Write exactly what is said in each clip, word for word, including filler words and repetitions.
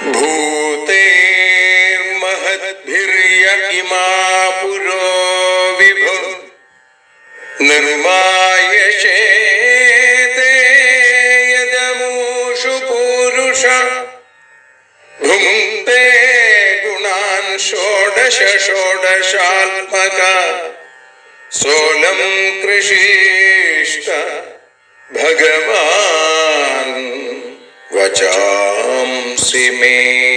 भूतेर्महद्भिर्य इमा पुरो विभु निर्मायशेते यदमूषु पूरुष भुङ्क्ते गुणान् षोडश षोडशात्मका सोऽलं कृषिष्ट भगवान् वचांसि मे।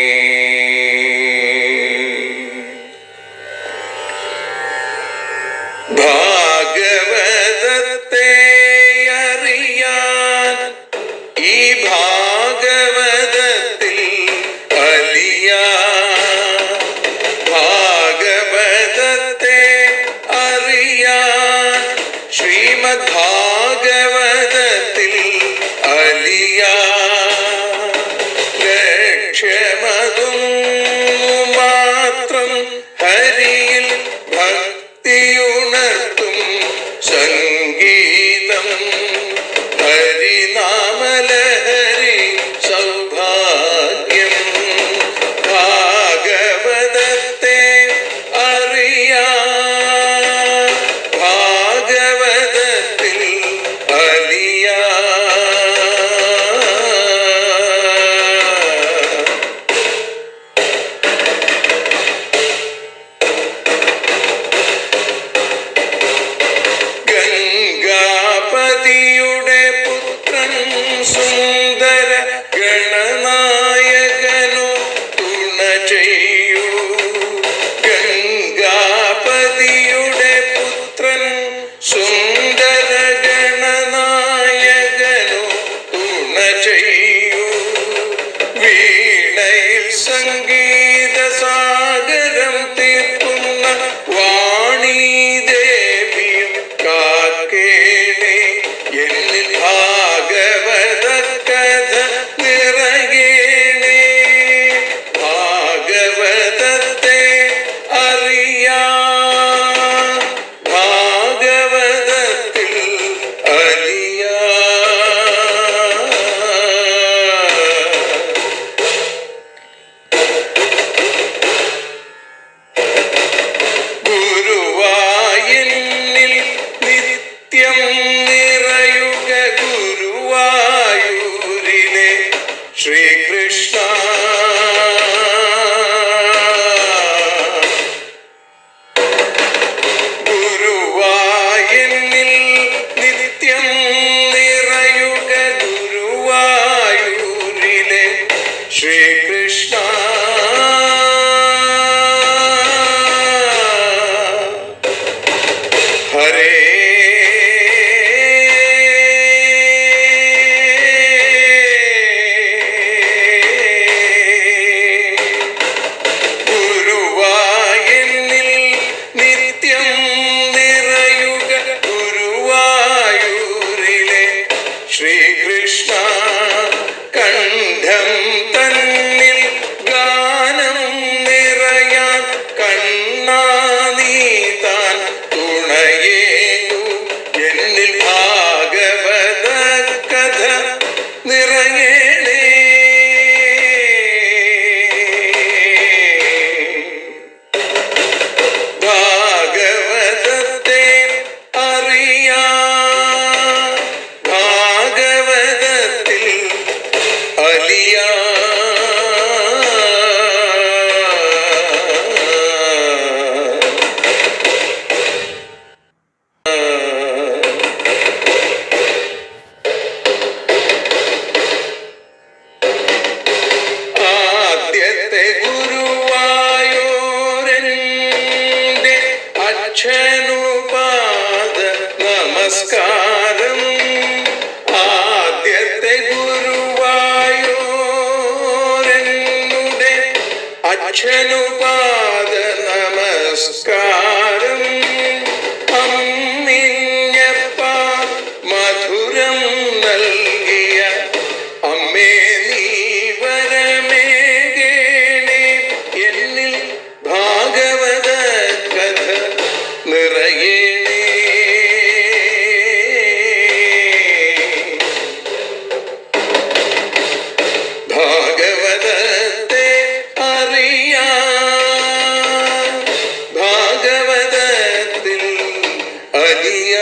ഭാഗവതത്തെ അറിയാൻ ഈ ഭാഗവതത്തിൽ അലിയാൻ, ഭാഗവതത്തെ അറിയാൻ ശ്രീമദ് ഭാഗവതത്തിൽ അലിയാൻ, ലക്ഷ്യമതും മാത്രം ഹരിയിൽ ഭക്തിയുണർത്തും സംഗീതം ഹരിനാമലഹരി സൗഭാഗ്യം. ഭാഗവതത്തെ അറിയാൻ ഭാഗവതത്തിൽ അലിയാൻ. ഗംഗാപതിയുടെ പുത്രൻ സുന്ദര ഗണനായകനോ തുണ ചെയ്യൂ. ഗംഗാപതിയുടെ പുത്രൻ സുന്ദര ഗണനായകനോ തുണ ചെയ്യൂ. വീണയിൽ സംഗീത സാഗരം തീർക്കുന്ന വാണി ദേവിയും കാക്കേണേ എന്നിൽ ഭാഗവത കഥ നിറയേണേ. ഭാഗവതത്തെ അറിയാൻ ഭാഗവതത്തിൽ അലിയാൻ. ഗുരുവായൂരിൽ നിത്യം നിറയുക ഗുരുവായൂരിലെ ശ്രീകൃഷ്ണ. ഗുരുവായൂരിൽ നിത്യം നിറയുക ഗുരുവായൂരിലെ ശ്രീകൃഷ്ണ. ഹരേ ഗുരുവായൂരിൽ നിത്യം നിറയുക ഗുരുവായൂരിലെ ശ്രീകൃഷ്ണ. കണ്ഠം തന്നിൽ ഗാനം നിറയാൻ കണ്ണാ നീ താൻ തുണയേകൂ. എന്നിൽ ഭാഗവത കഥ നിറയേണേ. ഭാഗവതത്തെ അറിയാൻ ഭാഗവതത്തിൽ അലിയാൻ. ആദ്യത്തെ ഗുരുവായൂരന്റെ അച്ഛനുപാദ നമസ്കാരം. ആദ്യത്തെ ഗുരുവായൂരന്റെ അച്ഛനുപാദ നമസ്കാരം. അമ്മിഞ്ഞപ്പ മധുരം നൽകിയ അമ്മേ നീ വരമേകേണേ. എന്നിൽ ഭാഗവത കഥ നിറയേണേ. ഭാഗവതത്തെ അലിയ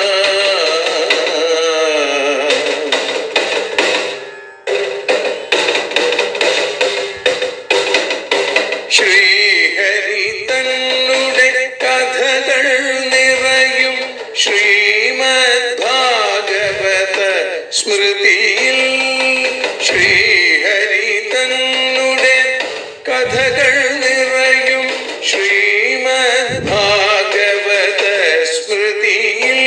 ശ്രീഹരി തന്നുടെ കഥകൾ നിറയും ശ്രീമദ് ഭാഗവത സ്മൃതിയിൽ ശ്രീഹരി തന്നുടെ കഥകൾ നിറയും ശ്രീമദ് ഭാഗവത സ്മൃതിയിൽ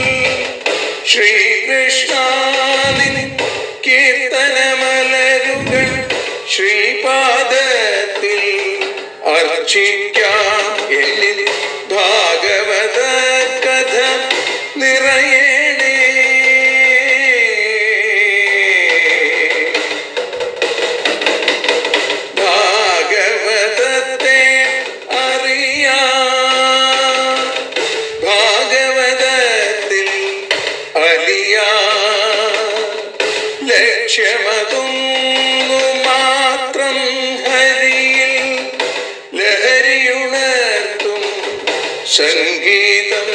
ശ്രീകൃഷ്ണാനിൻ കീർത്തനമലരുകൾ ശ്രീപാദത്തിൽ അർച്ചിക്കാം. എന്നിൽ ഭാഗവത കഥ നിറയണേ. ഭാഗവതത്തെ അറിയാം, ഭാഗവതത്തിൽ അലിയാം. ലക്ഷ്യമതൊന്നു മാത്രം ഹരിയിൽ ലഹരിയുണർത്തും സംഗീതം.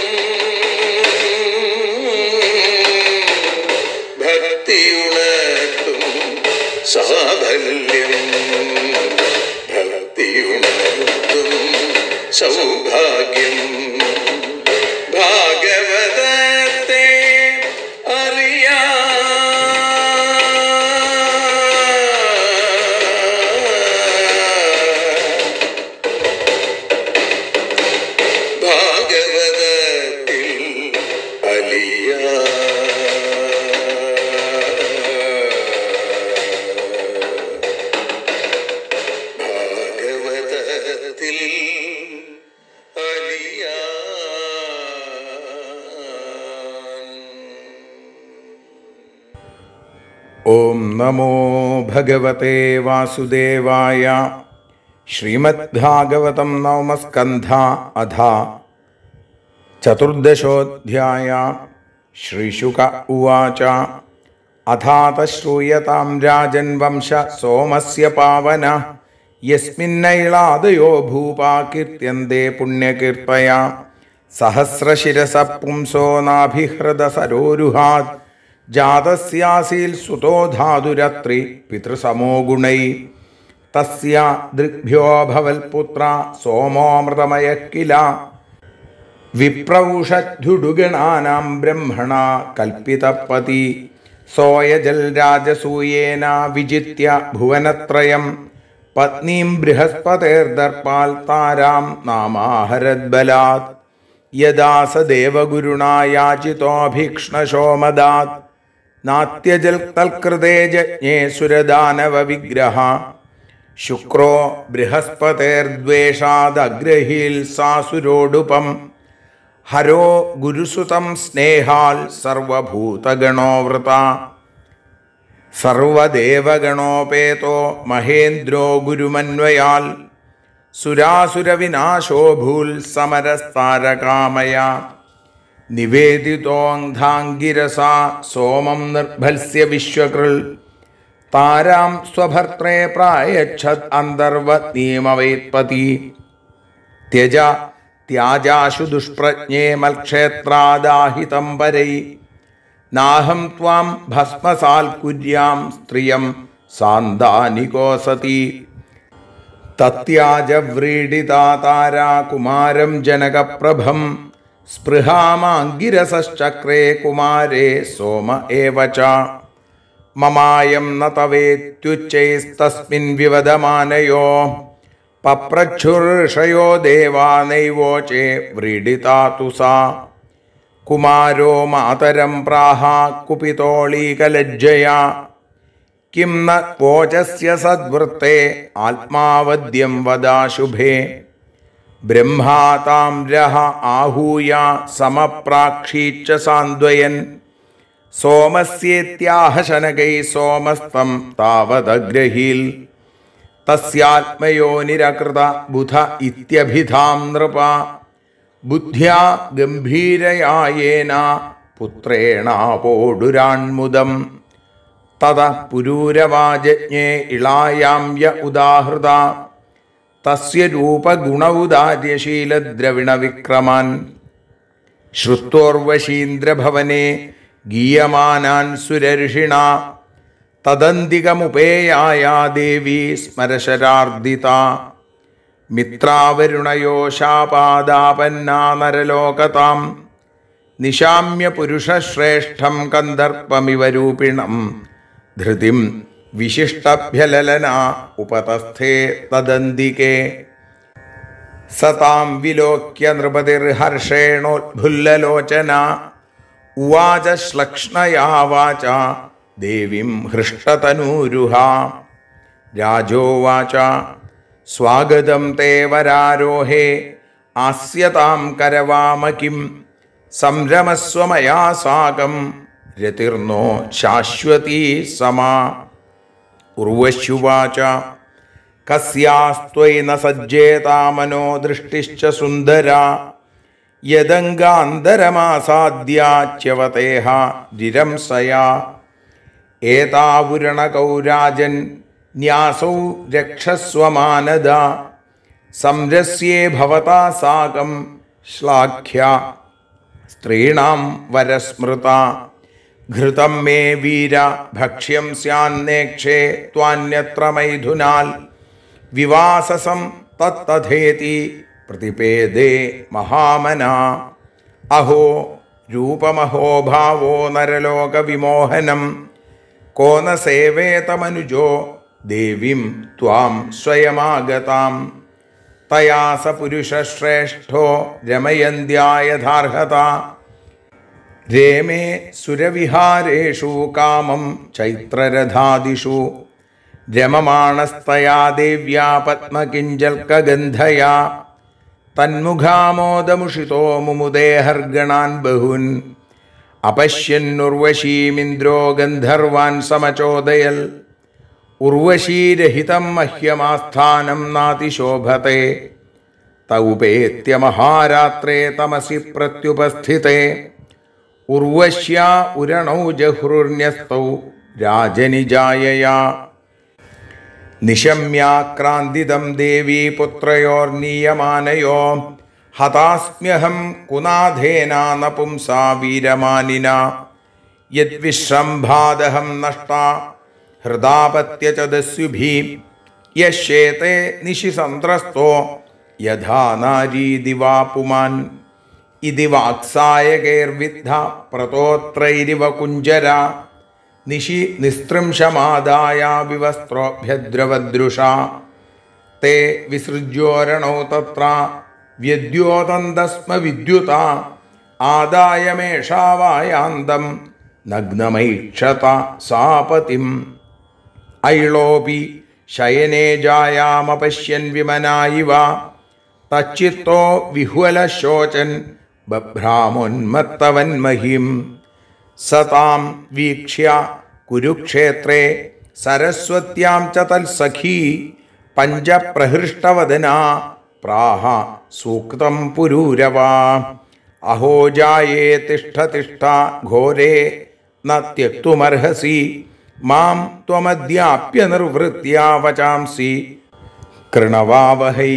ഭക്തിയുണർത്തും സാഫല്യം, ഭക്തിയുണർത്തും സൗഭാഗ്യം. ഭാഗവതത്തെ അറിയാം, ഭാഗവതത്തിൽ അലിയാം. ഭാഗവതത്തിൽ അലിയാം. ഓം നമോ ഭഗവതേ വാസുദേവായ. ശ്രീമദ്ഭാഗവതം നവമസ്കന്ധ അധ ചതുർദശോऽധ്യായ. ശ്രീശുക ഉവാച. അഥാത ശ്രൂയതാം രാജൻ വംശ സോമസ്യ പാവന യസ്മിന്നൈളാദയോ ഭൂപാ കീർത്യന്തെ പുണ്യകീർത്തയാ സഹസ്രശിരസ പുംസോ നാഭിഹൃദ സരോരുഹാത് ജാതസ്യാസീൽ സുതോ ധാതുരത്രി പിതൃസമോ ഗുണൈ തസ്യ ദൃഗ്ഭ്യോ ഭവൽപുത്ര സോമോമൃതമയ കില വിപ്രൗഷധ്യുടുഗണാനാം ബ്രഹ്മണ കൽപ്പിതപതി സോയജൽ രാജസൂയേന വിജിത്യ ഭുവനത്രയം പത്നീം ബൃഹസ്പതേർദർപ്പാൽ താരാം നാമാഹരദ്ബലാത് യദാ സ ദേവഗുരുണാ യാചിതോഭീക്ഷ്ണശോമദാത് നാത്യജൽ തൽകൃതേ ജജ്ഞേ സുരദാനവ വിഗ്രഹ ശുക്രോ ബൃഹസ്പതേർദ്വേഷാദഗ്രഹീൽ സാസുരോടുപം ഹരോ ഗുരുസുതം സ്നേഹാൽ സർവഭൂതഗണോ വൃത സർവദേവഗണോപേതോ മഹേന്ദ്രോ ഗുരുമന്വയാൽ സുരാസുരവിനാശോ ഭൂൽ സമരസ്താരകാമയ നിവേദിതോऽന്ധാംഗിരസാ സോമം നിർഭൽസ്യ വിശ്വകൃൽ താരാം സ്വഭർത്രേ പ്രായച്ഛത് അന്തർവത്നീമവൈത്പതി ത്യജ ത്യാജാശു ദുഷ്പ്രജ്ഞേ മൽക്ഷേത്രാദാഹിതം പരൈ നാഹം ത്വാം ഭസ്മസാൽ കുര്യാം സ്ത്രിയം സാന്താനികോ സതി തത്യാജ വ്രീഡിതാ താരാ കുമാരം ജനകപ്രഭം സ്പൃഹാമാംഗിരസശ്ചക്രേ കുമാരേ സോമ ഏവ ച മമായം ന തവേത്യുച്ചൈസ്തസ്മിൻ വിവദമാനയോ പപ്രച്ഛുർഷയോ ദേവാ നൈവോചേ വ്രീഡിതാ തു സാ കുമാരോ മാതരം പ്രാഹ കുപിതോളീകലജ്ജയാ കിം ന വോചസ്യ സദ്വൃത്തെ ആത്മാവദ്യം വദാശുഭേ ബ്രഹ്മാതാം രഹ ആഹൂയ സമപ്രാക്ഷീച്ച സാന്ദ്വയൻ സോമസ്യേത്യാഹ ശനകൈ സോമസ്തം താവദഗ്രഹീൽ തസ്യാത്മയോനിരകൃത ബുധ ഇത്യഭിധാം നൃപ ബുദ്ധ്യാ ഗംഭീരയായേന പുത്രേണാപോടുരാൺമുദം തത പുരൂരവാജജ്ഞേ ഇളായാം യ ഉദാഹൃത തസ്യ രൂപഗുണൗദാര്യശീലദ്രവിണവിക്രമാൻ ശ്രുത്വോർവശീന്ദ്രഭവനെ ഗീയമാനാൻ സുരർഷിണ തദന്തികമുപേയായാ ദേവി സ്മരശരാർദിത മിത്രാവരുണയോ ശാപാദാപന്നാ നരലോകതാം നിശാമ്യ പുരുഷശ്രേഷ്ഠം കന്ദർപ്പമിവ രൂപിണം ധൃതിം വിശിഷ്ടഭ്യലലന ഉപതസ്ഥേ തദന്തികേ സതാം വിലോക്യ നൃപതിർഹർഷേണോദ്ഭുല്ലലോചന ഉവാച ശ്ലക്ഷ്ണയാ വാച ദേവീം ഹൃഷ്ടതനൂരുഹ രാജോവാച സ്വാഗതം തേ വരാരോഹേ ആസ്യതാം കരവാമകിം സംരമസ്വമയാ സാകം രതിർനോ ശാശ്വതീ സമാ ഉർവശുവാച കസ്യാസ്ത്വൈ ന സജ്ജേതാ മനോ ദൃഷ്ടിശ്ച സുന്ദരാ യദംഗാന്തരമാസാദ്യാച്യവതേഹ രിരംസയാ ഏതാവുരണകൗരാജൻ ന്യാസൗ രക്ഷസ്വമാനദ സംരസ്യേ ഭവതാ സാകം ശ്ലാഘ്യ സ്ത്രീണാം വരസ്മൃത ഘൃതം മേ വീര ഭക്ഷ്യം സ്യാന്നേക്ഷേ ത്വാന്യത്ര മൈഥുനാൽ വിവാസസം തത്തഥേതി പ്രതിപേദേ മഹാമനാ അഹോ രൂപമഹോ ഭാവോ നരലോകവിമോഹനം കോ ന സേവേതമനുജോ ദേവീം ത്വാം സ്വയമാഗതാം തയാ സ പുരുഷശ്രേഷ്ഠോ രമയന്ത്യായഥാർഹത രേമേ സുരവിഹാരേഷു കാമം ചൈത്രരഥാദിഷു രമമാണസ്തയാ ദേവ്യാ പത്മകിഞ്ചൽക്കഗന്ധയാ തന്മുഖാമോദമുഷിതോ മുമുദേഹർഗണാൻ ബഹൂൻ അപശ്യന്നുർവശീമിന്ദ്രോ ഗന്ധർവാൻ സമചോദയൽ ഉർവശീരഹിതം മഹ്യമാസ്ഥാനം നാതിശോഭത്തെ തൗപേത്യ മഹാരാത്രേ തമസി പ്രത്യുപസ്ഥിതേ ഉർവശ്യാ ഉരണൗ ജഹ്രുർന്യസ്തൗ രാജനിജായയാ നിശമ്യാക്രാന്തിദം ദേവീ പുത്രയോർനീയമാനയോ ഹതാസ്മ്യഹം കുനാഥേന നപുംസാ വീരമാനിന യദ്വിശ്രംഭാദഹം നഷ്ടാ ഹൃദാപത്യ ച ദസ്യുഭി യശ്യേതേ നിശിസന്ത്രസ്തോ യഥാ നാരീ ദിവാ പുമാൻ ഇതി വാക്സായകൈർവിദ്ധ പ്രതോത്രൈരിവ കുഞ്ചര നിശി നിസ്തൃംശമാദായ വിവസ്ത്രോഭ്യദ്രവദൃശാ തേ വിസൃജ്യോരണോ തത്ര വ്യദ്യോതന്തസ്മ വിദ്യുത ആദായമേഷാവായാന്തം നഗ്നമൈക്ഷത സാപതിം ഐളോപി ശയനേ ജായാമപശ്യൻ വിമനായിവ തച്ചിത്തോ വിഹ്വലശോചൻ ബഭ്രാമോന്മത്തവന്മഹിം സതാം വീക്ഷ്യ കുരുക്ഷേത്രേ സരസ്വത്യാം ച തൽസഖീ പഞ്ചപ്രഹൃഷ്ടവദനാ പ്രാഹ സൂക്തം പുരൂരവാ അഹോ ജായേ തിഷ്ഠ തിഷ്ഠ ഘോരേ ന ത്യക്തുമർഹസി മാം ത്വമദ്യാപ്യ നിർവൃത്യാ വചാംസി കൃണവാവഹൈ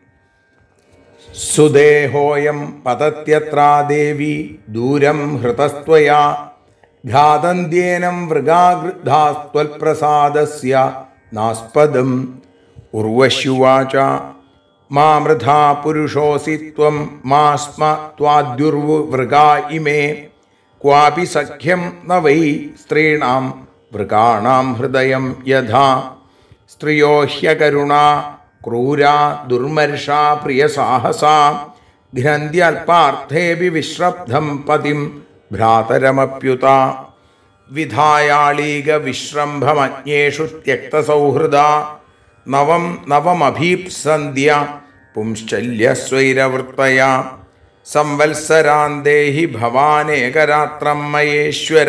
സുദേഹോയം പതത്യത്രാ ദേവി ദൂരം ഹൃതസ്ത്വയാ ഘാതന്ത്യേനം വൃഗാഗൃദ്ധാസ്ത്വൽപ്രസാദസ്യ നാസ്പദം ഉർവശുവാച മാ മൃഥാ പുരുഷോസി ത്വം മാ സ്മ ത്വാദ്യുർവൃഗാ ഇമേ ക്വാപി സഖ്യം ന വൈ സ്ത്രീണാം വൃഗാണാം ഹൃദയം യഥാ സ്ത്രിയോ ഹ്യകരുണാ ക്രൂരാ ദുർമർഷാ പ്രിയസാഹസാ ഘ്നന്ത്യൽപാർത്ഥേപി വിശ്രബ്ധം പതിം ഭ്രാതരമപ്യുത വിധായാളീക വിശ്രംഭമജ്ഞേഷു ത്യക്തസൗഹൃദാ നവം നവമഭീപ്സന്ധ്യ പുംശ്ചല്യസ്വൈരവൃത്തയാ സംവത്സരാന്തേഹി ഭവാനേകരാത്രം മയേശ്വര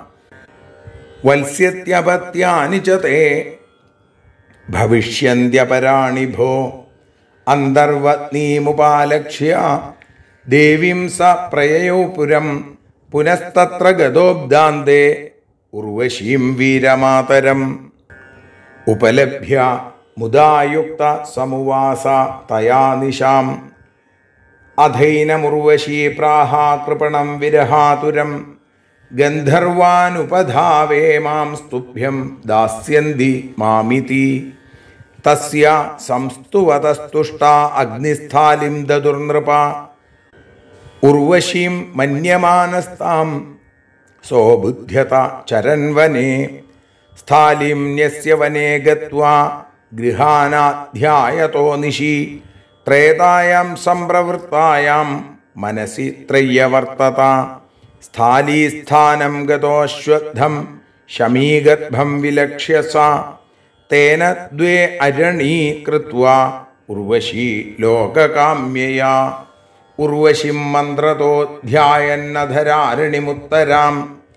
വത്സ്യത്യപത്യാനി ച തേ ഭവിഷ്യന്ത്യപരാണി ഭോ അന്തർവത്നീമുപാലക്ഷ്യ ദേവീം സ പ്രയയൗ പുരം പുനസ്തത്ര ഗതോബ്ദാന്തേ ഉർവശീം വീരമാതരം ഉപലഭ്യ മുദായുക്ത സമുവാസ തയാ നിശാം അധൈനമുർവശീ പ്രാഹാ കൃപണം വിരഹാതുരം ഗന്ധർവാനുപധാവേ മാം സ്തുഭ്യം ദാസ്യന്തി മാമിതി തസ്യ സംസ്തുവതസ്തുഷ്ട അഗ്നിസ്ഥാലിം ദദുർനൃപ ഉർവശീം മന്യമാനസ്താം സോബുദ്ധ്യത ചരൻവനേ സ്ഥാലിം ന്യസ്യ വനേ ഗത്വാ ഗൃഹാനാധ്യായതോ നിശി ത്രേതായാം സംപ്രവൃത്തായാം മനസി ത്രയ്യവർത്തത സ്ഥാലീസ്ഥാനം ഗതോശ്വത്ഥം ശമീഗർഭം വിലക്ഷ്യ സ തേന ദ്വേ അരണീ കൃത്വാ ഉർവശീ ലോകകാമ്യയാ ഉർവശിം മന്ത്രതോ ധ്യായന്നധരാരണിമുത്തരാം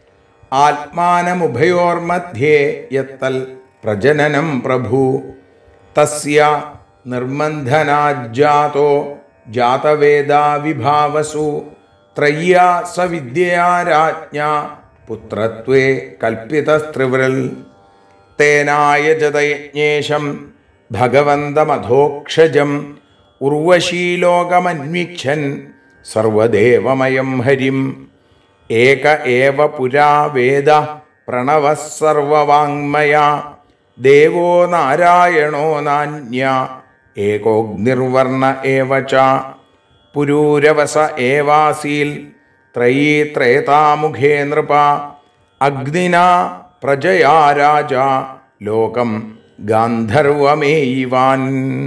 ആത്മാനമുഭയോർമധ്യേ യത്തൽ പ്രജനനം പ്രഭു തസ്യ നിർമന്ധനാജ്ജാതോ ജാതവേദാ വിഭാവസു ത്രയ്യാ സവിദ്യയാ രാജ്ഞാ പുത്രത്വേ കൽപ്പിതസ്ത്രിവൃൽ തേനായജതയജ്ഞേശം ഭഗവന്തമധോക്ഷജം ഉർവശീലോകമന്വിച്ഛൻ സർവദേവമയം ഹരിം ഏക ഏവ പുരാ വേദ പ്രണവഃ സർവവാങ്മയ ദേവോ നാരായണോ നാന്യ ഏകോഗ്നിർവർണ്ണ ഏവ ച പുരൂരവസ ഏവാസീൽ ത്രയീ ത്രേതാമുഖേ നൃപ അഗ്നിനാ പ്രജയാ രാജ ലോകം ഗാന്ധർവമേയിവാൻ.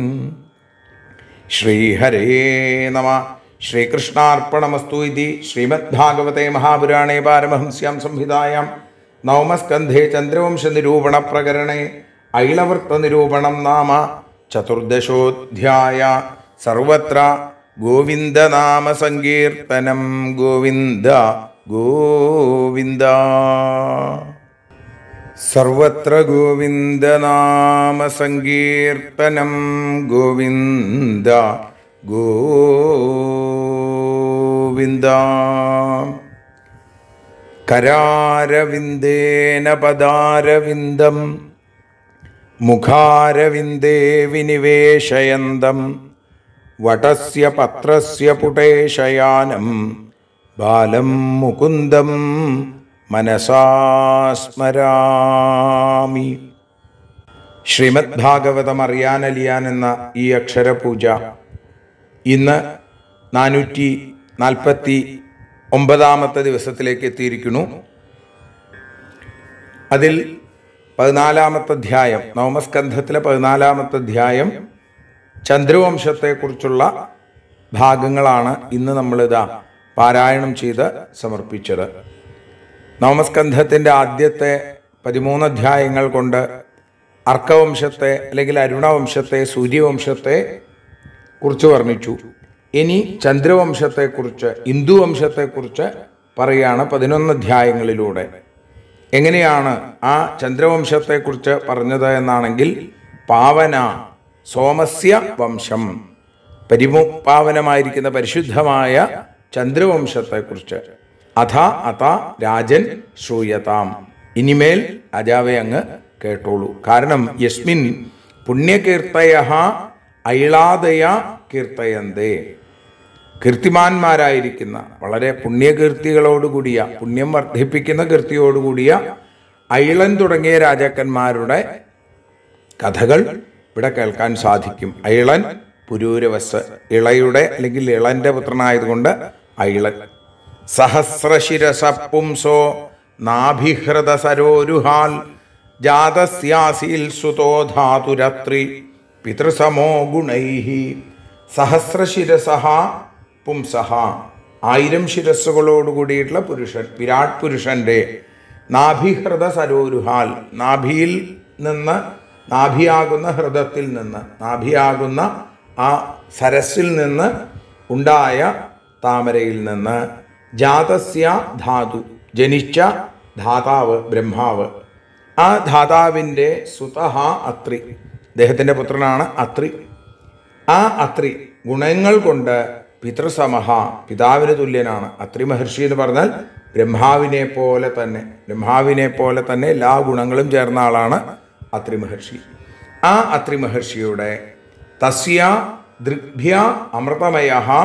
ശ്രീഹരേ നമ. ശ്രീകൃഷ്ണാർപ്പണമസ്തു. ഇതി ശ്രീമദ്ഭാഗവതേ മഹാപുരാണേ പാരമഹംസ്യാം സംഹിതായാം നവമസ്കന്ധേ ചന്ദ്രവംശനിരൂപണപ്രകരണേ ഐളവൃത്തനിരൂപണം നാമ ചതുർദശോധ്യായ. സർവത്ര ഗോവിന്ദനാമസങ്കീർത്തനം. ഗോവിന്ദ ഗോവിന്ദ. സർവത്ര ഗോവിന്ദനാമസങ്കീർത്തനം. ഗോവിന്ദ ഗോവിന്ദ. കരാരവിന്ദേന പദാരവിന്ദം മുഖാരവിന്ദേ വിനിവേശയന്തം വടസ്യ പത്രസ്യ പുടേ ശയാനം ബാലം മുകുന്ദം മനസാ സ്മരാമി. ശ്രീമദ് ഭാഗവതം അറിയാനലിയാൻ എന്ന ഈ അക്ഷരപൂജ ഇന്ന് നാനൂറ്റി നാൽപ്പത്തി ഒമ്പതാമത്തെ ദിവസത്തിലേക്ക് എത്തിയിരിക്കുന്നു. അതിൽ പതിനാലാമത്തെ അധ്യായം, നവമസ്കന്ധത്തിലെ പതിനാലാമത്തെ അധ്യായം ചന്ദ്രവംശത്തെക്കുറിച്ചുള്ള ഭാഗങ്ങളാണ് ഇന്ന് നമ്മളിതാ പാരായണം ചെയ്ത് സമർപ്പിച്ചത്. നവമസ്കന്ധത്തിൻ്റെ ആദ്യത്തെ പതിമൂന്ന് അധ്യായങ്ങൾ കൊണ്ട് അർക്കവംശത്തെ അല്ലെങ്കിൽ അരുണവംശത്തെ, സൂര്യവംശത്തെ കുറിച്ച് വർണ്ണിച്ചു. ഇനി ചന്ദ്രവംശത്തെക്കുറിച്ച്, ഇന്ദുവംശത്തെക്കുറിച്ച് പറയുകയാണ് പതിനൊന്ന് അധ്യായങ്ങളിലൂടെ. എങ്ങനെയാണ് ആ ചന്ദ്രവംശത്തെക്കുറിച്ച് പറഞ്ഞത് എന്നാണെങ്കിൽ, പാവന സോമസ്യ വംശം, പരിമു പാവനമായിരിക്കുന്ന പരിശുദ്ധമായ ചന്ദ്രവംശത്തെക്കുറിച്ച്. അഥ അത രാജൻ ശ്രൂയതാം, ഇനിമേൽ രാജാവെ അങ്ങ് കേട്ടോളൂ. കാരണം യസ്മിൻ പുണ്യകീർത്തയ ഐളാദയ കീർത്തയന്തേ, കീർത്തിമാന്മാരായിരിക്കുന്ന വളരെ പുണ്യകീർത്തികളോടുകൂടിയ, പുണ്യം വർദ്ധിപ്പിക്കുന്ന കീർത്തിയോടുകൂടിയ ഐളൻ തുടങ്ങിയ രാജാക്കന്മാരുടെ കഥകൾ ഇവിടെ കേൾക്കാൻ സാധിക്കും. ഐളൻ പുരൂരവസ്, ഇളയുടെ അല്ലെങ്കിൽ ഇളന്റെ പുത്രനായതുകൊണ്ട് ഐളൻ. സഹസ്രശിരസ പുംസോ നാഭിഹൃത സരോരുഹാൽ ജാതസ്യാസീൽ സുതോ ധാതുരത്രി പിതൃസമോ ഗുണൈഹി. സഹസ്രശിരസഹ പുംസഹ, ആയിരം ശിരസ്സുകളോട് കൂടിയിട്ടുള്ള പുരുഷൻ, വിരാട് പുരുഷന്റെ നാഭിഹൃത സരോരുഹാൽ, നാഭിയിൽ നിന്ന്, നാഭിയാകുന്ന ഹൃദത്തിൽ നിന്ന്, നാഭിയാകുന്ന ആ സരസിൽ നിന്ന് ഉണ്ടായ താമരയിൽ നിന്ന്, ജാതസ്യ ധാതു, ജനിച്ച ധാതാവ് ബ്രഹ്മാവ്, ആ ധാതാവിൻ്റെ സുതഹ അത്രി, അദ്ദേഹത്തിൻ്റെ പുത്രനാണ് അത്രി. ആ അത്രി ഗുണങ്ങൾ കൊണ്ട് പിതൃസമഹ, പിതാവിന് തുല്യനാണ്. അത്രി മഹർഷി എന്ന് പറഞ്ഞാൽ ബ്രഹ്മാവിനെ പോലെ തന്നെ, ബ്രഹ്മാവിനെ പോലെ തന്നെ എല്ലാ ഗുണങ്ങളും ചേർന്ന ആളാണ് അത്രി മഹർഷി. ആ അത്രി മഹർഷിയുടെ തസ്യ ദൃഗ്ഭ്യ അമൃതമയ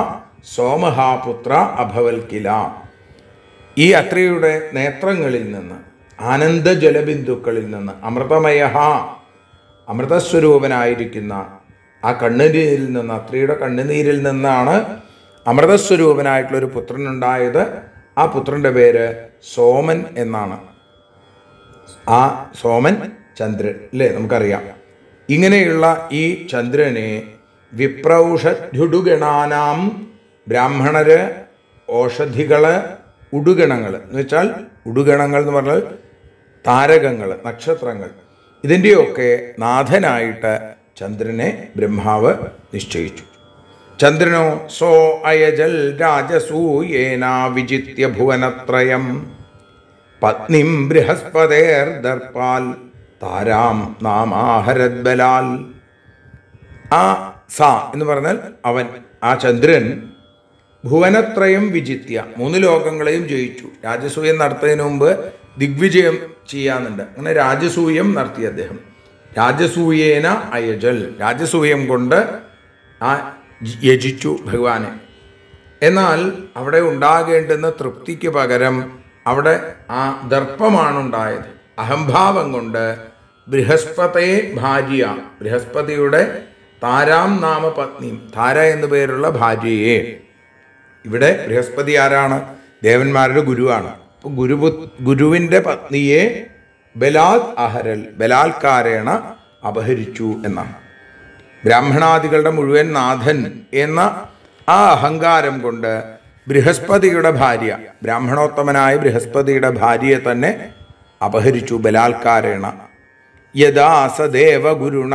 സോമഹാപുത്ര അഭവൽക്കില. ഈ അത്രിയുടെ നേത്രങ്ങളിൽ നിന്ന്, ആനന്ദ ജലബിന്ദുക്കളിൽ നിന്ന്, അമൃതമയ അമൃതസ്വരൂപനായിരിക്കുന്ന ആ കണ്ണുനീരിൽ നിന്ന്, അത്രിയുടെ കണ്ണുനീരിൽ നിന്നാണ് അമൃതസ്വരൂപനായിട്ടുള്ളൊരു പുത്രനുണ്ടായത്. ആ പുത്രൻ്റെ പേര് സോമൻ എന്നാണ്. ആ സോമൻ ചന്ദ്രൻ അല്ലേ, നമുക്കറിയാം. ഇങ്ങനെയുള്ള ഈ ചന്ദ്രനെ വിപ്രൗഷധ്യുടുഗണാനാം, ബ്രാഹ്മണര്, ഓഷധികള്, ഉടുഗണങ്ങൾ എന്ന് വെച്ചാൽ, ഉടുഗണങ്ങൾ എന്ന് പറഞ്ഞാൽ താരകങ്ങൾ, നക്ഷത്രങ്ങൾ, ഇതിൻ്റെയൊക്കെ നാഥനായിട്ട് ചന്ദ്രനെ ബ്രഹ്മാവ് നിശ്ചയിച്ചു. ചന്ദ്രനോ സോ അയജൽ രാജസൂയേന വിജിത്യ ഭുവനത്രയം പത്നിം ബൃഹസ്പതേർ ദർപ്പാൽ താരാം നാമാഹരത് ബലാൽ. ആ സ എന്ന് പറഞ്ഞാൽ അവൻ, ആ ചന്ദ്രൻ ഭുവനത്രയം വിജിത്യ, മൂന്ന് ലോകങ്ങളെയും ജയിച്ചു. രാജസൂയം നടത്തുന്നതിന് മുമ്പ് ദിഗ്വിജയം ചെയ്യാന്നുണ്ട്. അങ്ങനെ രാജസൂയം നടത്തി അദ്ദേഹം. രാജസൂയേന അയജൽ, രാജസൂയം കൊണ്ട് ആ യജിച്ചു ഭഗവാനെ. എന്നാൽ അവിടെ ഉണ്ടാകേണ്ടുന്ന തൃപ്തിക്ക് പകരം അവിടെ ആ ദർപ്പമാണുണ്ടായത്. അഹംഭാവം കൊണ്ട് ബൃഹസ്പതയെ ഭാര്യ, ബൃഹസ്പതിയുടെ താരാം നാമ പത്നിയും, താര എന്നു പേരുള്ള ഭാര്യയെ. ഇവിടെ ബൃഹസ്പതി ആരാണ്? ദേവന്മാരുടെ ഗുരുവാണ്. അപ്പോൾ ഗുരു ഗുരുവിൻ്റെ പത്നിയെ ബലാത് അഹരൽ, ബലാത്കാരേണ അപഹരിച്ചു എന്നാണ്. ബ്രാഹ്മണാദികളുടെ മുഴുവൻ നാഥൻ എന്ന ആ അഹങ്കാരം കൊണ്ട് ബൃഹസ്പതിയുടെ ഭാര്യ, ബ്രാഹ്മണോത്തമനായ ബൃഹസ്പതിയുടെ ഭാര്യയെ തന്നെ അപഹരിച്ചു ബലാത്കാരേണ. യഥാ സദേവ ഗുരുണ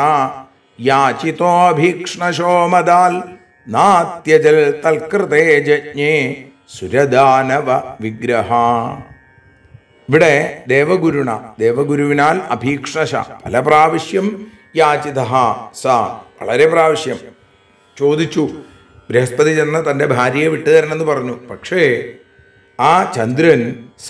യാചിതോഭീക്ഷ്ണശോമദാൽ നാത്യജൽ തൽകൃതേ ജജ്ഞേ സുരദാനവ വിഗ്രഹ. ഇവിടെ ദേവഗുരുണ, ദേവഗുരുവിനാൽ അഭീക്ഷണശ, പല പ്രാവശ്യം യാചിത സ, വളരെ പ്രാവശ്യം ചോദിച്ചു. ബൃഹസ്പതി ചെന്ന് തൻ്റെ ഭാര്യയെ വിട്ടുതരണമെന്ന് പറഞ്ഞു. പക്ഷേ ആ ചന്ദ്രൻ സ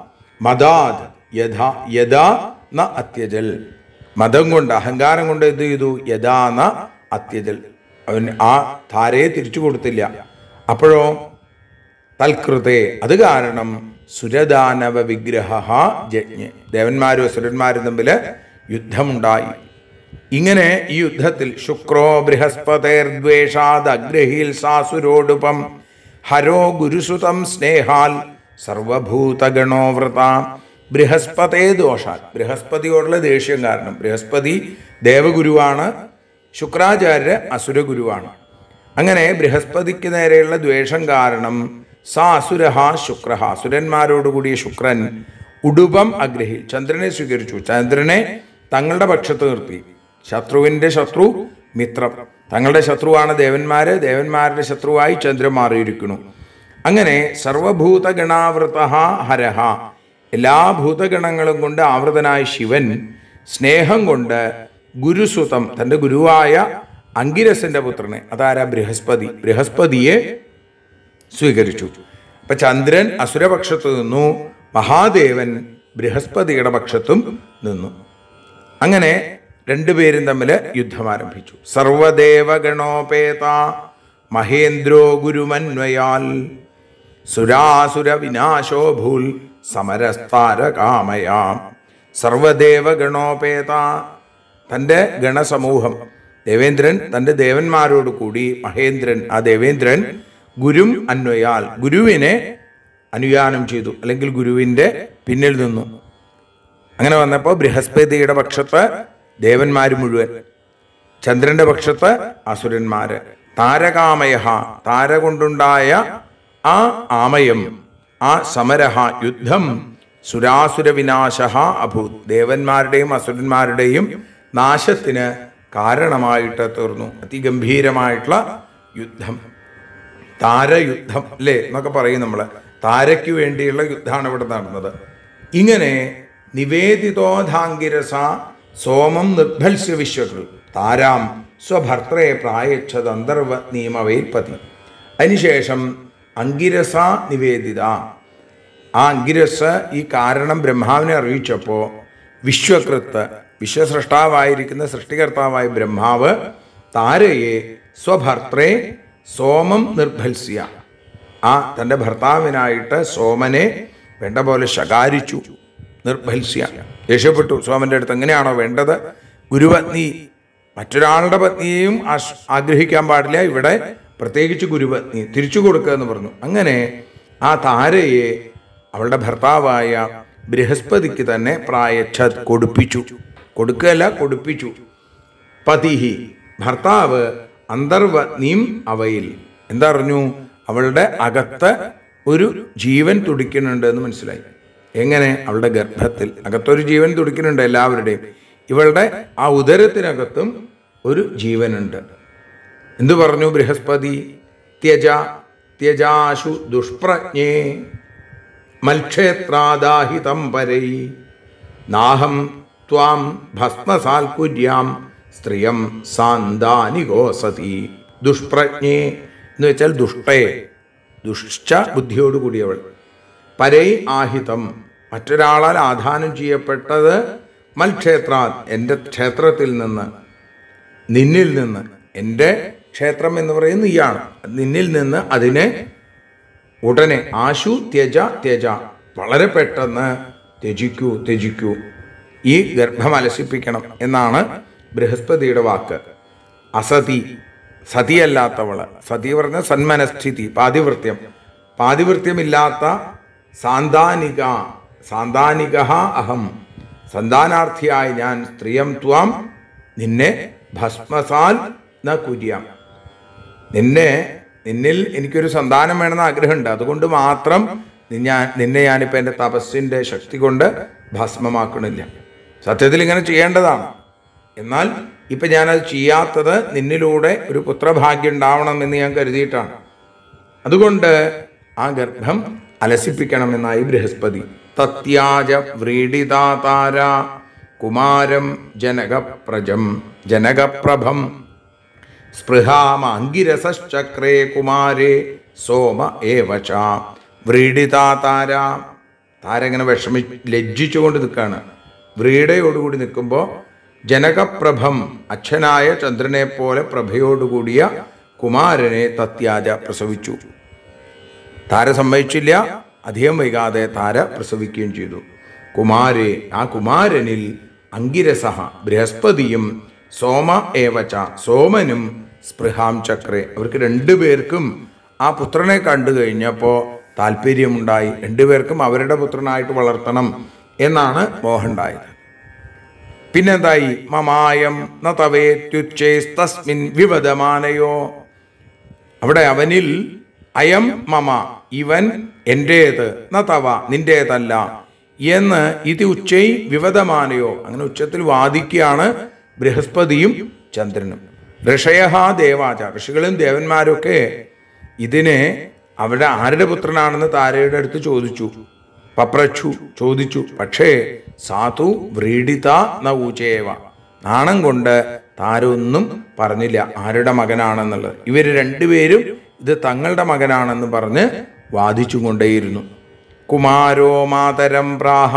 മദാദ് യഥാ യഥാ ന അത്യജൽ, മതം കൊണ്ട്, അഹങ്കാരം കൊണ്ട് എന്ത് ചെയ്തു? യഥാ ന അത്യജൽ, അവൻ ആ താരയെ തിരിച്ചു കൊടുത്തില്ല. അപ്പോഴോ തൽകൃതേ, അത് കാരണം സുരദാനവ വിഗ്രഹ ജജ്ഞ, ദേവന്മാരും അസുരന്മാരും തമ്മിൽ യുദ്ധമുണ്ടായി. ഇങ്ങനെ ഈ യുദ്ധത്തിൽ ശുക്രോ ബൃഹസ്പതേർദ്വേഷാദ് അഗ്രഹീൽ സാസുരോടുപം ഹരോ ഗുരുസുതം സ്നേഹാൽ സർവഭൂതഗണോ വൃത. ബൃഹസ്പതേ ദോഷാൽ, ബൃഹസ്പതിയോടുള്ള ദേഷ്യം കാരണം, ബൃഹസ്പതി ദേവഗുരുവാണ്, ശുക്രാചാര്യ അസുരഗുരുവാണ്. അങ്ങനെ ബൃഹസ്പതിക്ക് നേരെയുള്ള ദ്വേഷം കാരണം സാ അസുരഹ ശുക്ര, അസുരന്മാരോടുകൂടിയ ശുക്രൻ ഉടുപം അഗ്രഹിൽ, ചന്ദ്രനെ സ്വീകരിച്ചു. ചന്ദ്രനെ തങ്ങളുടെ പക്ഷത്ത് നിർത്തി. ശത്രുവിൻ്റെ ശത്രു മിത്രം, തങ്ങളുടെ ശത്രുവാണ് ദേവന്മാര്, ദേവന്മാരുടെ ശത്രുവായി ചന്ദ്രൻ മാറിയിരിക്കുന്നു. അങ്ങനെ സർവഭൂതഗണാവൃത ഹരഹ, എല്ലാ ഭൂതഗണങ്ങളും കൊണ്ട് ആവൃതനായ ശിവൻ സ്നേഹം കൊണ്ട് ഗുരുസുതം, തൻ്റെ ഗുരുവായ അങ്കിരസന്റെ പുത്രനെ, അതാരാ? ബൃഹസ്പതി, ബൃഹസ്പതിയെ സ്വീകരിച്ചു. അപ്പൊ ചന്ദ്രൻ അസുരപക്ഷത്ത് നിന്നു, മഹാദേവൻ ബൃഹസ്പതിയുടെ പക്ഷത്തും നിന്നു. അങ്ങനെ രണ്ടുപേരും തമ്മിൽ യുദ്ധം ആരംഭിച്ചു. സർവദേവഗണോപേത മഹേന്ദ്രോ ഗുരുമന്വയാൽ സുരാസുര വിനാശോ ഭൂൽ സമരസ്താരകാമയാം. സർവദേവഗണോപേത, തൻ്റെ ഗണസമൂഹം, ദേവേന്ദ്രൻ തൻ്റെ ദേവന്മാരോട് കൂടി, മഹേന്ദ്രൻ ആ ദേവേന്ദ്രൻ ഗുരും അന്വയാൽ, ഗുരുവിനെ അനുയാനം ചെയ്തു, അല്ലെങ്കിൽ ഗുരുവിൻ്റെ പിന്നിൽ നിന്നു. അങ്ങനെ വന്നപ്പോൾ ബൃഹസ്പതിയുടെ പക്ഷത്ത് ദേവന്മാർ മുഴുവൻ, ചന്ദ്രന്റെ പക്ഷത്ത് അസുരന്മാര്. താരകാമയ, താര കൊണ്ടുണ്ടായ ആ ആമയം, ആ സമരഹ യുദ്ധം, സുരാസുര വിനാശ അഭൂത്, ദേവന്മാരുടെയും അസുരന്മാരുടെയും നാശത്തിന് കാരണമായിട്ട് തീർന്നു. അതിഗംഭീരമായിട്ടുള്ള യുദ്ധം, താരയുദ്ധം അല്ലേ എന്നൊക്കെ പറയും നമ്മൾ. താരയ്ക്ക് വേണ്ടിയുള്ള യുദ്ധമാണ് ഇവിടെ നടന്നത്. ഇങ്ങനെ നിവേദിതോധാങ്കിരസ സോമം നിർഭത്സ്യ വിശ്വകൃ താരാം സ്വഭർത്രേ പ്രായച്ഛത് അന്തർവത്നീമവേൽപതി. അതിനുശേഷം അങ്കിരസ നിവേദിത, ആ അങ്കിരസ് ഈ കാരണം ബ്രഹ്മാവിനെ അറിയിച്ചപ്പോൾ വിശ്വകൃത്ത്, വിശ്വസൃഷ്ടാവായിരിക്കുന്ന സൃഷ്ടികർത്താവായ ബ്രഹ്മാവ് താരയെ സ്വഭർത്രേ സോമം നിർഭത്സ്യ, ആ തൻ്റെ ഭർത്താവിനായിട്ട് സോമനെ വേണ്ട പോലെ ശകാരിച്ചു. നിർഭത്സ്യ, ദേഷ്യപ്പെട്ടു. സോമൻ്റെ അടുത്ത് എങ്ങനെയാണോ വേണ്ടത്, ഗുരുപത്നി മറ്റൊരാളുടെ പത്നിയെയും ആഗ്രഹിക്കാൻ പാടില്ല, ഇവിടെ പ്രത്യേകിച്ച് ഗുരുപത്നി തിരിച്ചു കൊടുക്കുക എന്ന് പറഞ്ഞു. അങ്ങനെ ആ താരയെ അവളുടെ ഭർത്താവായ ബൃഹസ്പതിക്ക് തന്നെ പ്രായച്ഛത് കൊടുപ്പിച്ചു. കൊടുക്കുകയല്ല, കൊടുപ്പിച്ചു. പതിഹി, ഭർത്താവ് അന്തർവത്നിയും അവയിൽ, എന്താ പറഞ്ഞു, അവളുടെ അകത്ത് ഒരു ജീവൻ തുടിക്കുന്നുണ്ട് എന്ന് മനസ്സിലായി. എങ്ങനെ? അവളുടെ ഗർഭത്തിൽ അകത്തൊരു ജീവൻ തുടിക്കുന്നുണ്ട് എല്ലാവരുടെയും. ഇവളുടെ ആ ഉദരത്തിനകത്തും ഒരു ജീവനുണ്ട്. എന്തു പറഞ്ഞു ബൃഹസ്പതി? ത്യജ ത്യജാശു ദുഷ്പ്രജ്ഞേ മൽക്ഷേത്രാദാഹിതം പരൈ നാഹം ത്വാം ഭസ്മസാൽകുര്യാം സ്ത്രീയം സാന്താനികോസതി. ദുഷ്പ്രജ്ഞേ എന്ന് വെച്ചാൽ ദുഷ്ടേ, ദുഷ്ട ബുദ്ധിയോടുകൂടിയവൾ. പരൈ ആഹിതം, മറ്റൊരാളാൽ ആധാനം ചെയ്യപ്പെട്ടത്. മൽക്ഷേത്രാ, എൻ്റെ ക്ഷേത്രത്തിൽ നിന്ന്, നിന്നിൽ നിന്ന്. എൻ്റെ ക്ഷേത്രം എന്ന് പറയുന്നത് നീയാണ്. നിന്നിൽ നിന്ന് അതിനെ ഉടനെ, ആശു ത്യജ ത്യജ, വളരെ പെട്ടെന്ന് ത്യജിക്കൂ ത്യജിക്കൂ, ഈ ഗർഭം അലസിപ്പിക്കണം എന്നാണ് ബൃഹസ്പതിയുടെ വാക്ക്. അസതി, സതിയല്ലാത്തവള്. സതി പറഞ്ഞ സന്മനസ്ഥിതി, പാതിവൃത്യം. പാതിവൃത്യമില്ലാത്ത സാന്താനിക, സാന്താനിക അഹം, സന്താനാർത്ഥിയായ ഞാൻ, സ്ത്രീയം ത്വാം, നിന്നെ ഭസ്മസാൽ ന കുര്യാം, നിന്നെ നിന്നിൽ എനിക്കൊരു സന്താനം വേണമെന്ന് ആഗ്രഹമുണ്ട്, അതുകൊണ്ട് മാത്രം ഞാൻ നിന്നെ ഞാനിപ്പോൾ എൻ്റെ തപസ്സിൻ്റെ ശക്തി കൊണ്ട് ഭസ്മമാക്കണില്ല. സത്യത്തിൽ ഇങ്ങനെ ചെയ്യേണ്ടതാണ്. എന്നാൽ ഇപ്പം ഞാനത് ചെയ്യാത്തത് നിന്നിലൂടെ ഒരു പുത്രഭാഗ്യം ഉണ്ടാവണമെന്ന് ഞാൻ കരുതിയിട്ടാണ്. അതുകൊണ്ട് ആ ഗർഭം അലസിപ്പിക്കണമെന്നായി ബൃഹസ്പതി. തത്യാജ വ്രീഡിതാതാര കുമാരം ജനകപ്രജം ജനകപ്രഭം സ്പൃഹാമാംഗിരസശ്ചക്രേ കുമാരേ സോമ ഏവച. വ്രീഡിതാതാര, താര ഇങ്ങനെ വിഷമി ലജ്ജിച്ചുകൊണ്ട് നിൽക്കുകയാണ്. വ്രീഡയോടുകൂടി നിൽക്കുമ്പോൾ ജനകപ്രഭം, അച്ഛനായ ചന്ദ്രനെ പോലെ പ്രഭയോടുകൂടിയ കുമാരനെ തത്യാജ പ്രസവിച്ചു. താര സമ്മതിച്ചില്ല. അധികം വൈകാതെ താര പ്രസവിക്കുകയും ചെയ്തു. കുമാരേ, ആ കുമാരനിൽ അങ്കിരസഹ, ബൃഹസ്പതിയും സോമ ഏവച, സോമനും സ്പൃഹാം ചക്രേ, അവർക്ക് രണ്ടുപേർക്കും ആ പുത്രനെ കണ്ടു കഴിഞ്ഞപ്പോൾ താല്പര്യമുണ്ടായി. രണ്ടുപേർക്കും അവരുടെ പുത്രനായിട്ട് വളർത്തണം എന്നാണ് മോഹമുണ്ടായത്. പിന്നെന്തായി? മമായം ന തവേത്യുച്ചേസ്തസ്മിൻ വിവദമാനയോ, അവിടെ അവനിൽ അയം മമ, ഇവൻ എൻ്റേത്, ന തവ, നിന്റേതല്ല എന്ന് ഇത് ഉച്ചൈ വിവദമാനയോ, അങ്ങനെ ഉച്ചത്തിൽ വാദിക്കുകയാണ് ബൃഹസ്പതിയും ചന്ദ്രനും. ഋഷയ ദേവാച, ഋഷികളും ദേവന്മാരൊക്കെ ഇതിനെ അവിടെ ആരുടെ പുത്രനാണെന്ന് താരയുടെ അടുത്ത് ചോദിച്ചു. പപ്രച്ചു, ചോദിച്ചു. പക്ഷേ സാധു വ്രീഡിത ന ഊചേവ, നാണം കൊണ്ട് താര ഒന്നും പറഞ്ഞില്ല ആരുടെ മകനാണെന്നുള്ളത്. ഇവർ രണ്ടുപേരും ഇത് തങ്ങളുടെ മകനാണെന്ന് പറഞ്ഞ് വാദിച്ചു കൊണ്ടേയിരുന്നു. കുമാരോ മാതരം പ്രാഹ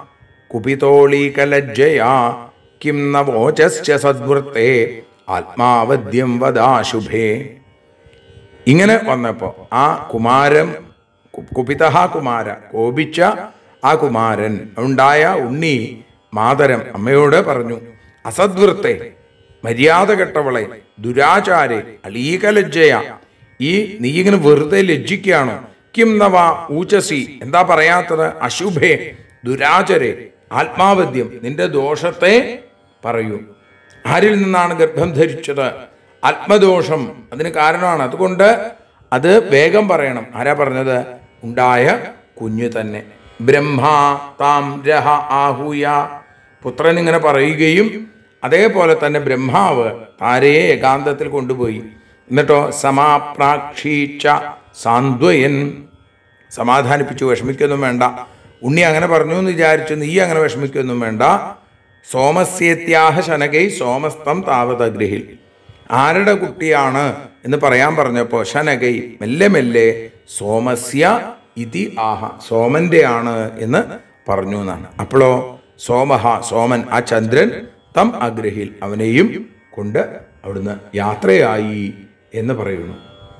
കുപിതോളീകലജ്ജയാ കിം നവോചസ്യ സദ്വൃത്തേ ആത്മാവദ്യം വദാശുഭേ. ഇങ്ങനെ വന്നപ്പോൾ ആ കുമാരൻ, കുപിതഹ കുമാര, കോപിച്ച ആ കുമാരൻ, ഉണ്ടായ ഉണ്ണി മാതരം, അമ്മയോട് പറഞ്ഞു, അസദ്വൃത്തെ, മര്യാദ കെട്ടവളെ, ദുരാചാരെ, അളീകലജ്ജയ, ഈ നീ ഇങ്ങനെ വെറുതെ ലജ്ജിക്കുകയാണോ? കിം നവ ഊചസി, എന്താ പറയാത്തത്? അശുഭേ, ദുരാചരെ, ആത്മാവദ്യം, നിന്റെ ദോഷത്തെ പറയൂ. ആരിൽ നിന്നാണ് ഗർഭം ധരിച്ചത്? ആത്മദോഷം, അതിന് കാരണമാണ്. അതുകൊണ്ട് അത് വേഗം പറയണം. ആരാ പറഞ്ഞത്? ഉണ്ടായ കുഞ്ഞു തന്നെ. ബ്രഹ്മാ താം രഹ ആഹൂയ, പുത്രൻ ഇങ്ങനെ പറയുകയും അതേപോലെ തന്നെ ബ്രഹ്മാവ് താരയെ ഏകാന്തത്തിൽ കൊണ്ടുപോയി. എന്നിട്ടോ സമാപ്രാക്ഷീച്ച സാന്ത്വയൻ, സമാധാനിപ്പിച്ചു, വിഷമിക്കൊന്നും വേണ്ട. ഉണ്ണി അങ്ങനെ പറഞ്ഞു എന്ന് വിചാരിച്ചു നീ അങ്ങനെ വിഷമിക്കൊന്നും വേണ്ട. സോമസ്യേത്യാഹ ശനകൈ സോമസ്തം താവതഗ്രഹിൽ, ആരുടെ കുട്ടിയാണ് എന്ന് പറയാൻ പറഞ്ഞപ്പോൾ ശനകൈ, മെല്ലെ മെല്ലെ സോമസ്യ ഇതി ആഹ, സോമന്റെ ആണ് എന്ന് പറഞ്ഞു എന്നാണ്. അപ്പോഴോ സോമഹ, സോമൻ, ആ ചന്ദ്രൻ, തം അഗ്രഹിൽ, അവനെയും കൊണ്ട് അവിടുന്ന് യാത്രയായി എന്ന് പറയുന്നു.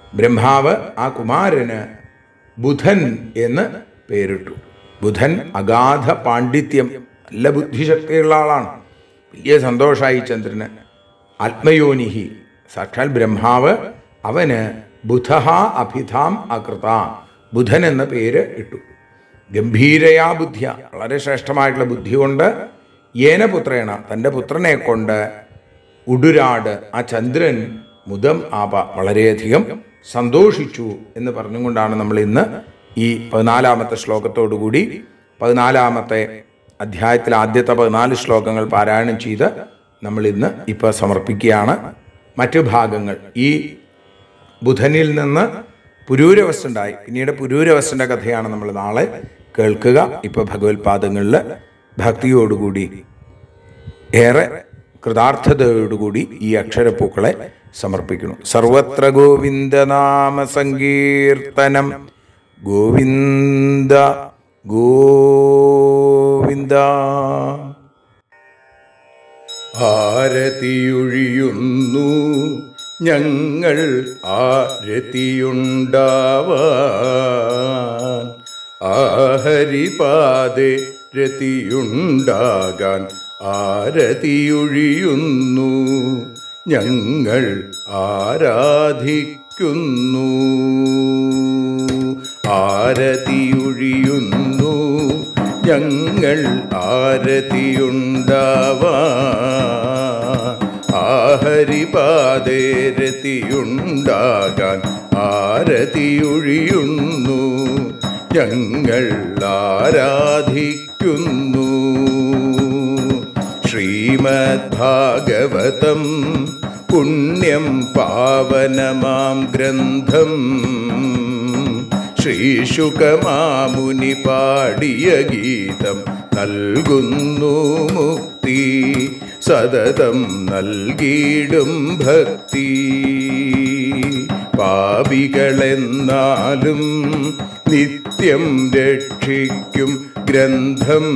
ബ്രഹ്മാവ് ആ കുമാരന് ബുധൻ എന്ന് പേരിട്ടു. ബുധൻ അഗാധ പാണ്ഡിത്യം, നല്ല ബുദ്ധിശക്തിയുള്ള ആളാണ്. വലിയ സന്തോഷമായി ചന്ദ്രന്. ആത്മയോനിഹി, സാക്ഷാൽ ബ്രഹ്മാവ് അവന് ബുധഹ അഭിധാം അകൃത, ബുധൻ എന്ന പേര് ഇട്ടു. ഗംഭീരയാ ബുദ്ധിയ, വളരെ ശ്രേഷ്ഠമായിട്ടുള്ള ബുദ്ധി കൊണ്ട് ഏനപുത്രേണ, തൻ്റെ പുത്രനെ കൊണ്ട് ഉടുരാട് ആ ചന്ദ്രൻ മുദം ആപ, വളരെയധികം സന്തോഷിച്ചു എന്ന് പറഞ്ഞുകൊണ്ടാണ് നമ്മൾ ഇന്ന് ഈ പതിനാലാമത്തെ ശ്ലോകത്തോടുകൂടി പതിനാലാമത്തെ അധ്യായത്തിൽ ആദ്യത്തെ പതിനാല് ശ്ലോകങ്ങൾ പാരായണം ചെയ്ത് നമ്മൾ ഇന്ന് ഇപ്പോൾ സമർപ്പിക്കുകയാണ്. മറ്റു ഭാഗങ്ങൾ ഈ ബുധനിൽ നിന്ന് പുരൂരവസ്സുണ്ടായി, പിന്നീട് പുരൂരവസ്സിൻ്റെ കഥയാണ് നമ്മൾ നാളെ കേൾക്കുക. ഇപ്പോൾ ഭഗവത്പാദങ്ങളിൽ ഭക്തിയോടുകൂടി ഏറെ കൃതാർത്ഥതയോടുകൂടി ഈ അക്ഷരപ്പൂക്കളെ സമർപ്പിക്കുന്നു. സർവത്ര ഗോവിന്ദനാമ സങ്കീർത്തനം, ഗോവിന്ദ ഗോവിന്ദ. ആരതിയൊഴിയുന്നു ഞങ്ങൾ ആരതിയുണ്ടാവാൻ, ആഹരിപാദേ രതിയുണ്ടാകാൻ ആരതിയൊഴിയുന്നു ഞങ്ങൾ ആരാധിക്കുന്നു. ആരതിയൊഴിയുന്നു ഞങ്ങൾ ആരതിയുണ്ടാവാൻ, ആഹരിപാദേ രതിയുണ്ടാകാൻ ആരതിയൊഴിയുന്നു ഞങ്ങൾ ആരാധിക്കുന്നു. ശ്രീമദ് ഭാഗവതം പുണ്യം പാവനമാം ഗ്രന്ഥം, ശ്രീശുകമാമുനി പാടിയ ഗീതം നൽകുന്നു മുക്തി, സതതം നൽകിയിടും ഭക്തി. പാപികളെന്നാലും നിത്യം രക്ഷിക്കും ഗ്രന്ഥം,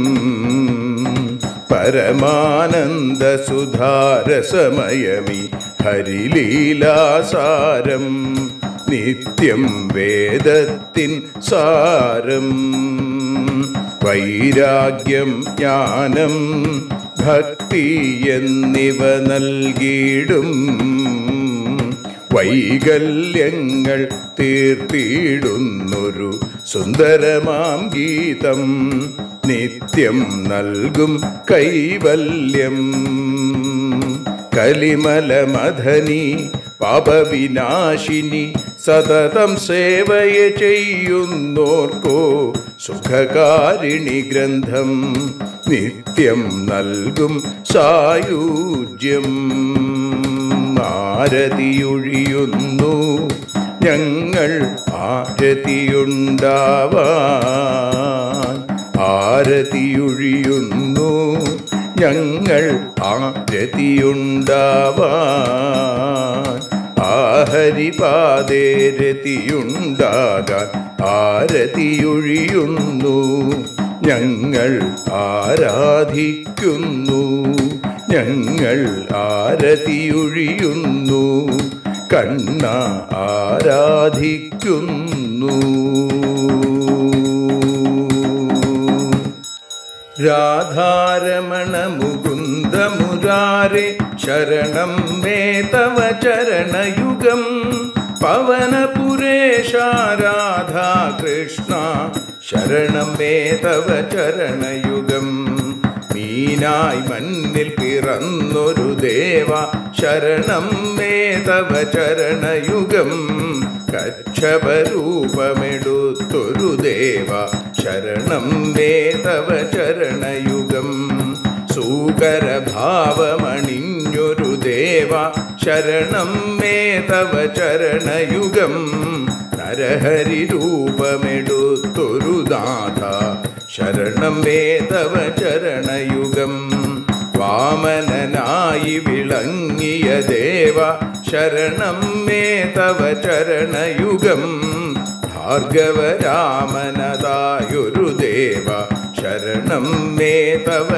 പരമാനന്ദ സുധാരസമയമി ഹരിലീലാസാരം, നിത്യം വേദത്തിൻ സാരം. വൈരാഗ്യം ജ്ഞാനം ഭക്തി എന്നിവ നൽകിയിടും, വൈകല്യങ്ങൾ തീർത്തിയിടുന്നൊരു സുന്ദരമാം ഗീതം, നിത്യം നൽകും കൈവല്യം. കലിമലമഥനി പാപവിനാശിനി സതതം സേവയ ചെയ്യുന്നോർക്കോ സുഖകാരിണി ഗ്രന്ഥം, നിത്യം നൽകും സായുജ്യം. ആരതിയൊഴിയുന്നു ഞങ്ങൾ ആരതിയുണ്ടാവാൻ, ആരതിയൊഴിയുന്നു ഞങ്ങൾ ആരതിയുണ്ടാവാൻ, ആഹരിപാദേ രതിയുണ്ടാകാൻ ആരതിയൊഴിയുന്നു ഞങ്ങൾ ആരാധിക്കുന്നു. ഞങ്ങൾ ആരതിയൊഴിയുന്നു കണ്ണ ആരാധിക്കുന്നു. രാധാരമണ മുകുന്ദ മുരാരേ ശരണം മേ തവ ചരണയുഗം, പവനപുരേശ രാധാ കൃഷ്ണ ശരണം മേ തവ ചരണയുഗം. മീനായി മണ്ണിൽ പിറന്നൊരു ദേവ ശരണം മേ തവ ചരണയുഗം, കച്ഛപരൂപമെടുത്തൊരു ദേവ ശരണം മേ തവ ചരണയുഗം. സൂകരഭാവമണിഞ്ഞൊരു ദേവ ശരണം മേ തവ ചരണയുഗം, നരഹരി രൂപമെടുത്തൊരു നാഥ ശരണം മേ തവ ചരണയുഗം. വാമനനായി വിളങ്ങിയ ദേവ ശരണം മേ തവ ചരണയുഗം, ഭാർഗവരാമനതായൊരു ദേവ ശരണം മേ തവ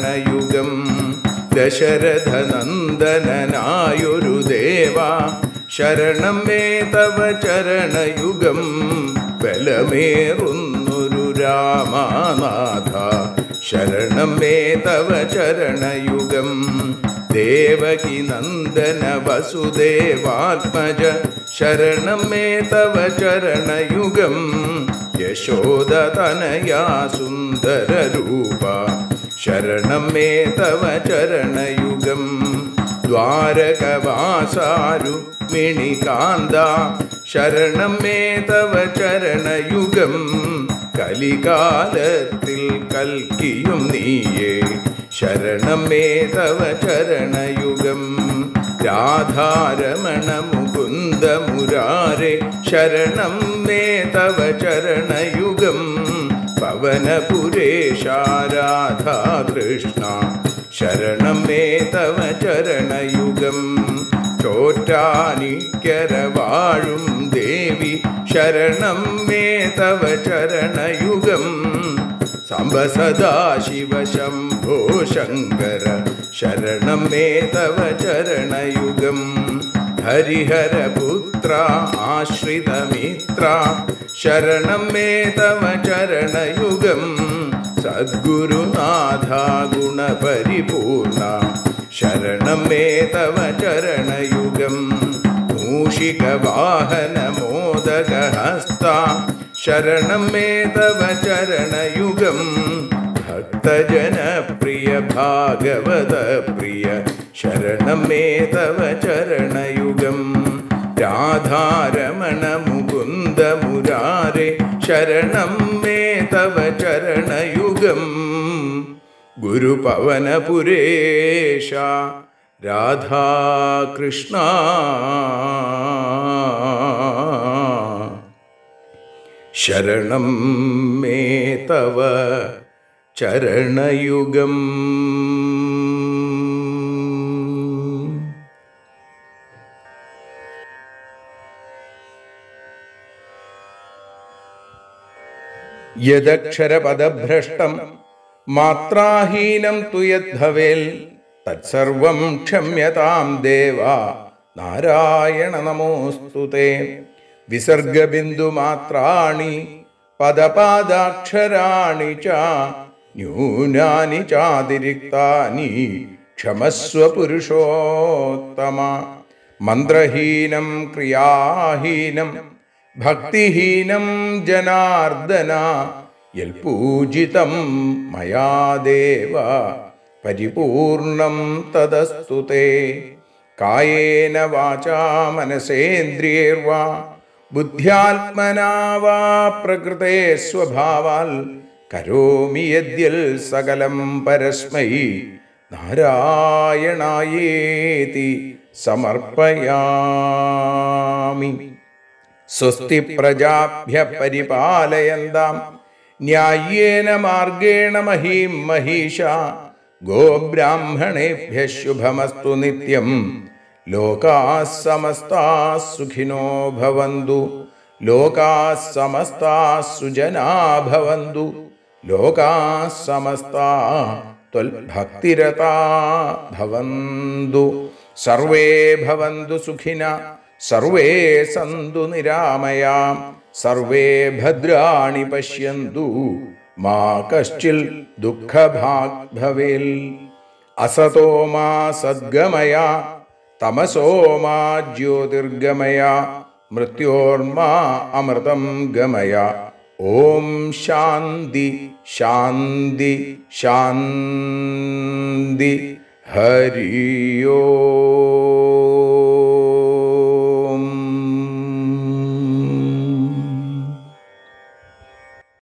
ചരണയുഗം. ദശരഥനന്ദനായൊരു ദേവ ശരണം മേ തവ ചരണയുഗം ബലമേറുന്നൊരു രാമനാഥ ശരണം മേ തവ ചരണയുഗം ദേവകി നന്ദന വസുദേവാത്മജ ശരണം മേ തവ ചരണയുഗം യശോദതനയാ സുന്ദരരൂപ ശരണം മേ തവ ചരണയുഗം ദ്വാരകവാസാരുക്മിണികാന്ത ശരണം മേ തവ ചരണയുഗം കലികാലത്തിൽ കൽക്കിയും നീയേ ശരണം മേ തവ ചരണയുഗം രാധാരമണ മുകുന്ദ മുരാരേ ശരണം മേ തവ ചരണയുഗം പവനപുരേശ രാധാകൃഷ്ണ ശരണം മേ തവ ചരണയുഗം ചോറ്റാനിക്കര വാഴും ദേവി ശരണം മേ തവ ചരണയുഗം സാംബ സദാശിവ ശംഭോ ശങ്കര ശരണം മേ തവ ചരണയുഗം ഹരിഹരപുത്ര ആശ്രിതമിത്ര ശരണം മേ തവ ചരണയുഗം സദ്ഗുരുനാഥ ഗുണപരിപൂർണ ശരണം മേ തവ ചരണയുഗം മൂഷികവാഹന മോദകഹസ്ത ശരണം മേ തവ ചരണയുഗം ഭക്തജനപ്രിയ ഭാഗവത പ്രിയ ശരണം മേ തവ ചരണയുഗം രാധാരമണ മുകുന്ദ മുരാരേ ശരണം മേ തവ ചരണയുഗം ഗുരുപവനപുരേശ രാധാകൃഷ്ണ ശരണം മേ തവ ചരണയുഗം. യദക്ഷരപദഭ്രഷ്ടം മാത്രാഹീനം തു യദ്ഭവേൽ തത്സർവം ക്ഷമ്യതാം ദേവ നാരായണ നമോസ്തുതേ. വിസർഗബിന്ദുമാത്രാണി പദപാദാക്ഷരാണി ച ന്യൂനാനി ചാതിരിക്താനി ക്ഷമസ്വ പുരുഷോത്തമ. മന്ത്രഹീനം ക്രിയാഹീനം ഭക്തിഹീനം ജനാർദ്ദന യൽപൂജിതം മയാ ദേവ പരിപൂർണം തദസ്തു തേ. കായേന വാചാ മനസേന്ദ്രിയൈർവാ ബുദ്ധ്യാത്മനാ വാ പ്രകൃതേ സ്വഭാവാൽ കരോമി യദ്യൽ സകലം പരസ്മൈ നാരായണായേതി സമർപ്പയാമി. സ്വസ്തി പ്രജാഭ്യഃ പരിപാലയന്താം ന്യായേന മാർഗേണ മഹീം മഹീഷാ. ഗോബ്രാഹ്മണേഭ്യഃ ശുഭമസ്തു നിത്യം. ലോകാഃ സമസ്താഃ സുഖിനോ ഭവന്തു. ലോകാഃ സമസ്താഃ സുജനാഃ ഭവന്തു. ലോകാഃ സമസ്താഃ ത്വൽഭക്തിരതാഃ ഭവന്തു. സർവേ ഭവന്തു സുഖിനഃ സർവേ സന്തു നിരാമയാം. സർവേ ഭദ്രാണി പശ്യന്തു മാ കശ്ചിൽ ദുഃഖഭാഗ് ഭവേൽ. അസതോ മാ സദ്ഗമയ തമസോ മാ ജ്യോതിർഗമയ മൃത്യോർമാ അമൃതം ഗമയ. ഓം ശാന്തി ശാന്തി ശാന്തി. ഹരി ഓം.